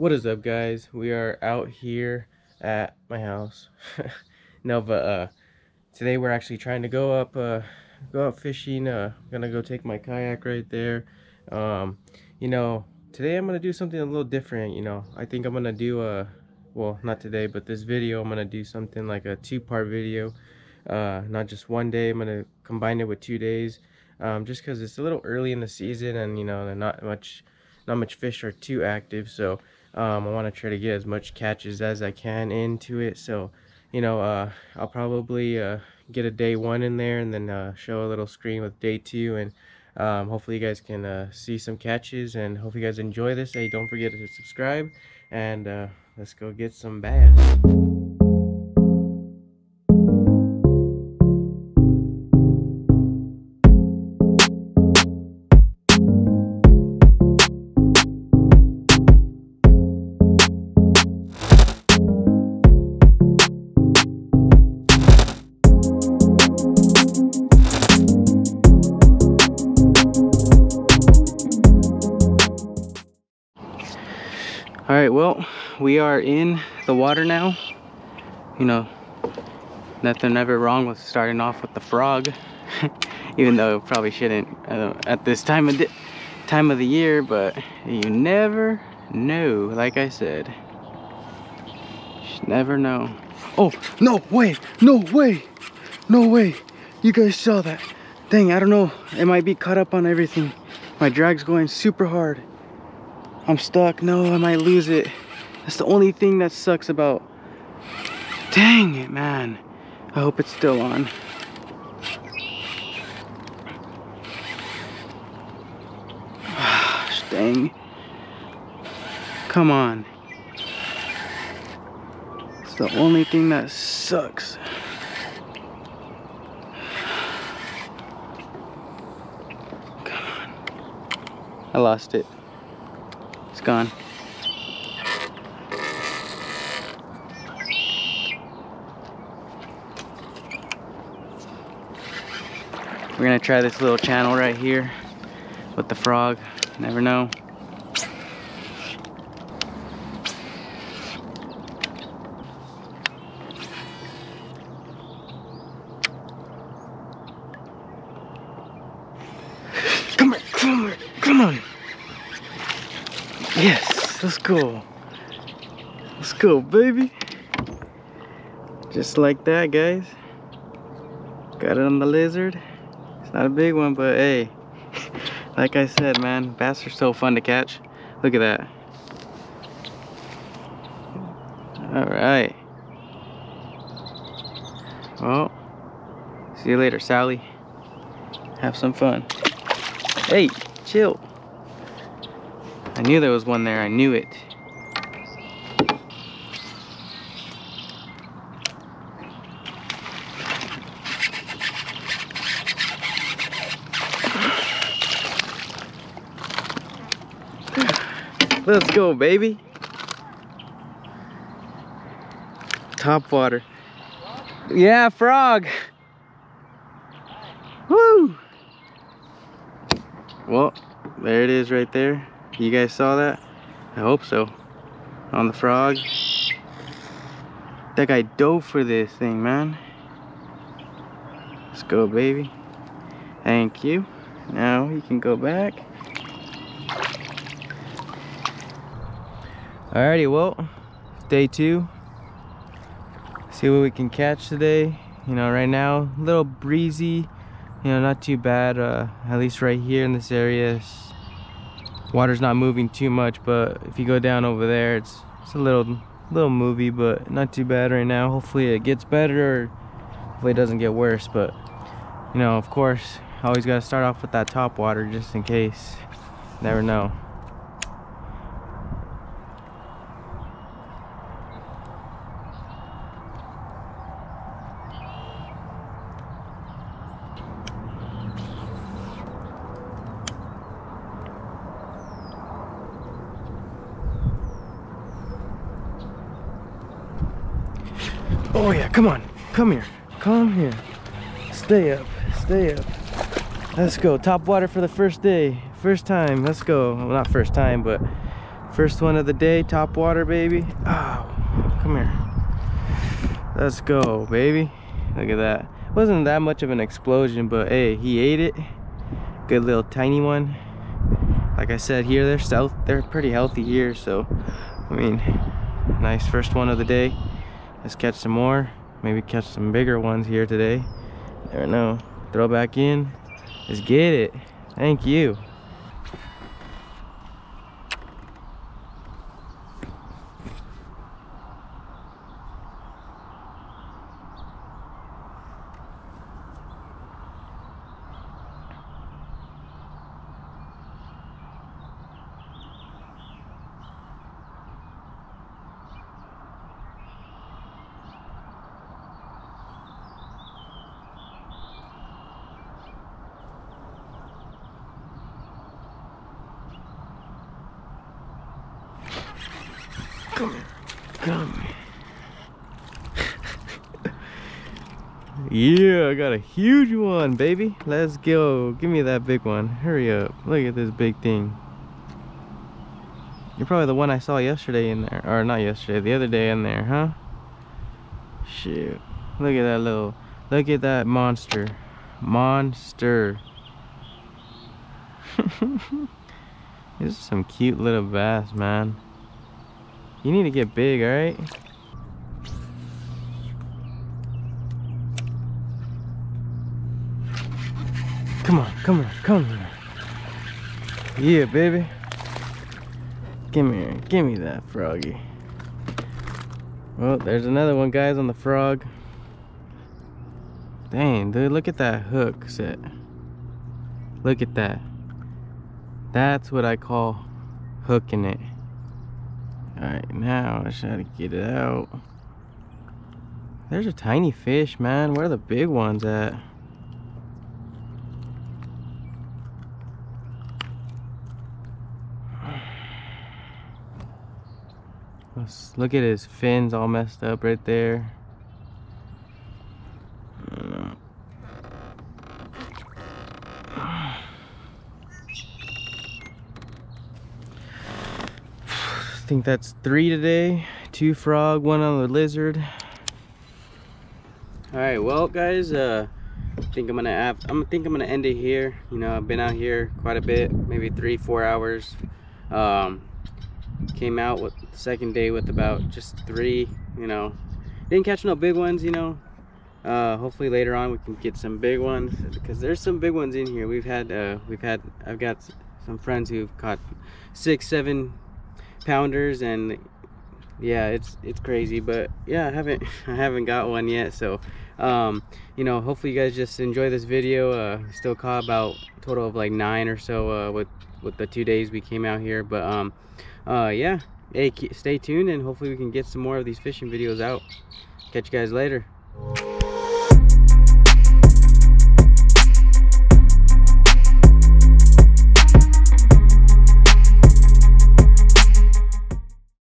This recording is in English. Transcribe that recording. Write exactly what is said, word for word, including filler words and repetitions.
What is up, guys? We are out here at my house. No, but uh today we're actually trying to go up uh go up fishing. uh gonna go take my kayak right there. um you know, today I'm gonna do something a little different. You know, I think I'm gonna do a, well, not today, but this video I'm gonna do something like a two-part video. Uh not just one day, I'm gonna combine it with two days. Um just because it's a little early in the season, and you know, not much not much fish are too active. So um, I want to try to get as much catches as I can into it. So, you know, uh, I'll probably uh, get a day one in there, and then uh, show a little screen with day two, and um, hopefully you guys can uh, see some catches, and hope you guys enjoy this. Hey, don't forget to subscribe, and uh, let's go get some bass. All right, well, we are in the water now. You know, nothing ever wrong with starting off with the frog, even though it probably shouldn't uh, at this time of time of the year. But you never know. Like I said, you should never know. Oh no way! No way! No way! You guys saw that? Dang! I don't know. It might be caught up on everything. My drag's going super hard. I'm stuck. No, I might lose it. That's the only thing that sucks about. Dang it, man. I hope it's still on. Dang. Come on. It's the only thing that sucks. Come on. I lost it. It's gone. We're gonna try this little channel right here with the frog. Never know. Come here, come here, come on. Yes, let's go. Let's go, baby. Just like that, guys. Got it on the lizard. It's not a big one, but hey, like I said, man, bass are so fun to catch. Look at that. All right. Well, see you later, Sally. Have some fun. Hey, chill. I knew there was one there. I knew it. Let's go, baby. Top water. Yeah, frog. Woo! Well, there it is right there. You guys saw that? I hope so. On the frog. That guy dove for this thing, man. Let's go, baby. Thank you. Now you can go back. Alrighty, well, day two. See what we can catch today. You know, right now, a little breezy. You know, not too bad. Uh, at least right here in this area, water's not moving too much. But if you go down over there, it's it's a little little movie, but not too bad right now. Hopefully it gets better, or hopefully it doesn't get worse. But you know, of course, always got to start off with that top water just in case. Never know. Oh yeah, come on, come here, come here. Stay up, stay up. Let's go, top water for the first day. First time, let's go. Well, not first time, but First one of the day, top water, baby. Oh, come here. Let's go, baby. Look at that. Wasn't that much of an explosion, but hey, he ate it. Good little tiny one. Like I said, here they're south. They're pretty healthy here, so I mean, nice first one of the day. Let's catch some more. Maybe catch some bigger ones here today. Never know. Throw back in. Let's get it. Thank you. Come here. Come here. Yeah, I got a huge one, baby. Let's go. Give me that big one. Hurry up. Look at this big thing. You're probably the one I saw yesterday in there. Or not yesterday, the other day in there, huh? Shoot. Look at that little... Look at that monster. Monster. This is some cute little bass, man. You need to get big, alright? Come on, come here, come here. Yeah, baby. Come here, give me that froggy. Well, there's another one, guys, on the frog. Dang, dude, look at that hook set. Look at that. That's what I call hooking it. Alright, now I try to get it out. There's a tiny fish, man. Where are the big ones at? Let's look at his fins all messed up right there. I don't know. I think that's three today. Two frog, one on the lizard. All right, well, guys, uh, I think I'm gonna have, I'm think I'm gonna end it here. You know, I've been out here quite a bit, maybe three, four hours. Um, came out with the second day with about just three. You know, didn't catch no big ones. You know, uh, hopefully later on we can get some big ones because there's some big ones in here. We've had, uh, we've had, I've got some friends who've caught six, seven pounders, and yeah, it's it's crazy. But yeah, I haven't I haven't got one yet. So um you know, hopefully you guys just enjoy this video. Uh still caught about a total of like nine or so uh with with the two days we came out here. But um uh yeah, hey, stay tuned, and hopefully we can get some more of these fishing videos out. Catch you guys later.